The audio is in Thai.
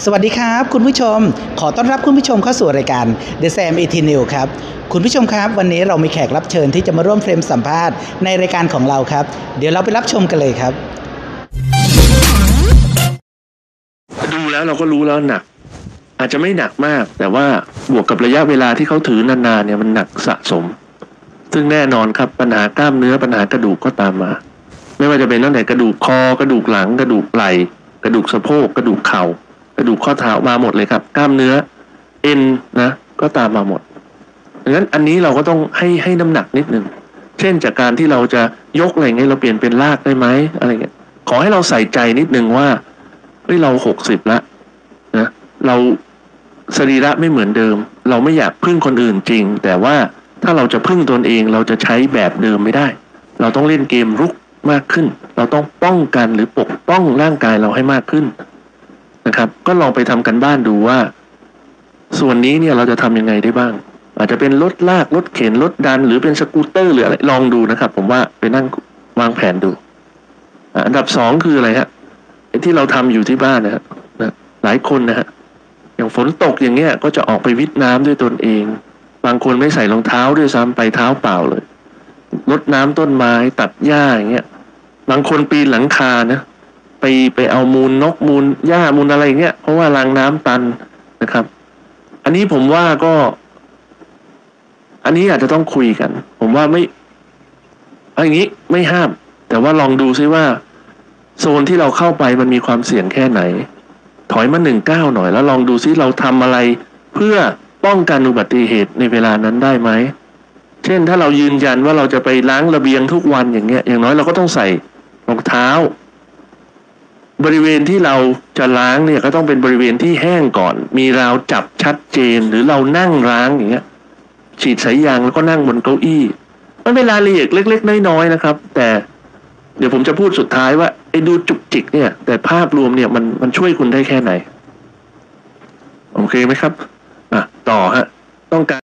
สวัสดีครับคุณผู้ชมขอต้อนรับคุณผู้ชมเข้าสู่รายการ The Sam 18 New ครับคุณผู้ชมครับวันนี้เรามีแขกรับเชิญที่จะมาร่วมเฟรมสัมภาษณ์ในรายการของเราครับเดี๋ยวเราไปรับชมกันเลยครับดูแล้วเราก็รู้แล้วหนักอาจจะไม่หนักมากแต่ว่าบวกกับระยะเวลาที่เขาถือนานๆเนี่ยมันหนักสะสมซึ่งแน่นอนครับปัญหากล้ามเนื้อปัญหากระดูกก็ตามมาไม่ว่าจะเป็นตั้งแต่กระดูกคอกระดูกหลังกระดูกไหล่กระดูกสะโพกกระดูกเข่ากระดูกข้อเท้ามาหมดเลยครับกล้ามเนื้อเอ็นนะก็ตามมาหมดดังนั้นอันนี้เราก็ต้องให้น้ำหนักนิดนึงเช่นจากการที่เราจะยกอะไรเงี้ยเราเปลี่ยนเป็นลากได้ไหมอะไรเงี้ยขอให้เราใส่ใจนิดนึงว่าเฮ้ยเรา60แล้วนะเราสรีระไม่เหมือนเดิมเราไม่อยากพึ่งคนอื่นจริงแต่ว่าถ้าเราจะพึ่งตนเองเราจะใช้แบบเดิมไม่ได้เราต้องเล่นเกมรุกมากขึ้นเราต้องป้องกันหรือปกป้องร่างกายเราให้มากขึ้นนะครับก็ลองไปทำกันบ้านดูว่าส่วนนี้เนี่ยเราจะทำยังไงได้บ้างอาจจะเป็นรถลากรถเข็นรถดันหรือเป็นสกูตเตอร์หรืออะไรลองดูนะครับผมว่าไปนั่งวางแผนดูอันดับ2คืออะไรฮะที่เราทำอยู่ที่บ้านนะฮะหลายคนนะฮะอย่างฝนตกอย่างเงี้ยก็จะออกไปวิทน้ำด้วยตนเองบางคนไม่ใส่รองเท้าด้วยซ้ำไปเท้าเปล่าเลยรดน้ำต้นไม้ตัดหญ้าอย่างเงี้ยบางคนปีนหลังคานะไปเอามูลนกมูลหญ้ามูลอะไรเงี้ยเพราะว่ารางน้ำตันนะครับอันนี้ผมว่าก็อันนี้อาจจะต้องคุยกันผมว่าไม่อย่างนี้ไม่ห้ามแต่ว่าลองดูซิว่าโซนที่เราเข้าไปมันมีความเสี่ยงแค่ไหนถอยมา19หน่อยแล้วลองดูซิเราทำอะไรเพื่อป้องกันอุบัติเหตุในเวลานั้นได้ไหมเช่นถ้าเรายืนยันว่าเราจะไปล้างระเบียงทุกวันอย่างเงี้ยอย่างน้อยเราก็ต้องใส่รองเท้าบริเวณที่เราจะล้างเนี่ยก็ต้องเป็นบริเวณที่แห้งก่อนมีราวจับชัดเจนหรือเรานั่งล้างอย่างเงี้ยฉีดสายยางแล้วก็นั่งบนเก้าอี้มันเป็นรายละเอียดเล็กๆน้อยๆนะครับแต่เดี๋ยวผมจะพูดสุดท้ายว่าไอ้ดูจุกจิกเนี่ยแต่ภาพรวมเนี่ยมันช่วยคุณได้แค่ไหนโอเคไหมครับต่อฮะต้องการ